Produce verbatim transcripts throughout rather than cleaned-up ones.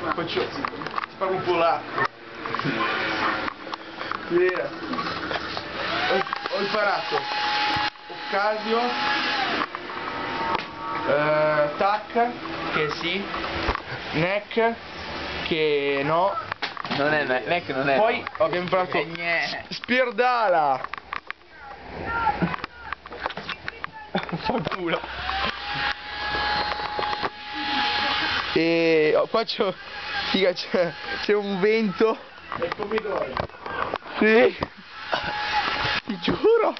faccio, sparo un po' l'acqua. Yeah. Ho, ho imparato Occasio, eh, Tac, che sì, Neck, che no. Non è Neck, non è. Poi no. abbiamo imparato Eh, Spirdala. Fa culo. E oh, qua c'è, figa, c'è, c'è un vento. E pomidori. Sì. Ti giuro.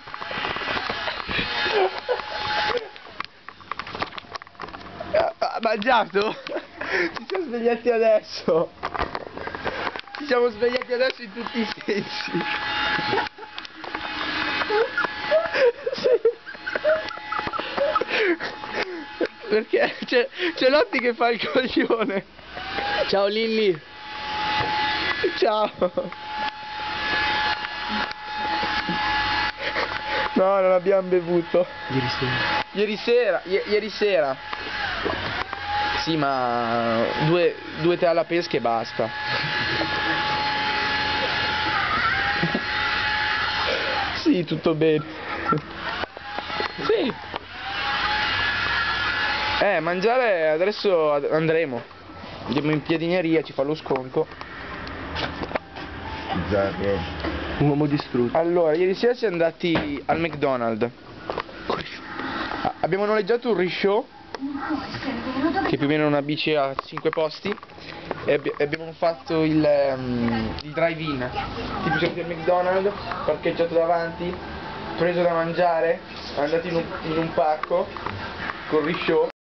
Ha mangiato? Ci siamo svegliati adesso. Ci siamo svegliati adesso in tutti i sensi. Sì. Perché c'è, c'è Lotti che fa il coglione. Ciao Lilli. Ciao. No, non abbiamo bevuto. Ieri sera. Ieri sera, i- ieri sera. Sì, ma due, due tè alla pesca e basta. Sì, tutto bene. Sì. Eh, mangiare adesso ad- andremo. Andiamo in piadineria, ci fa lo sconto. Zarro. Un uomo distrutto. Allora, ieri sera siamo andati al McDonald's. Ah, abbiamo noleggiato un risciò, che più o meno è una bici a cinque posti, e abbi- e abbiamo fatto il, um, il drive-in. Tipo siamo andati al McDonald's, parcheggiato davanti, preso da mangiare, andati in un, in un parco col risciò.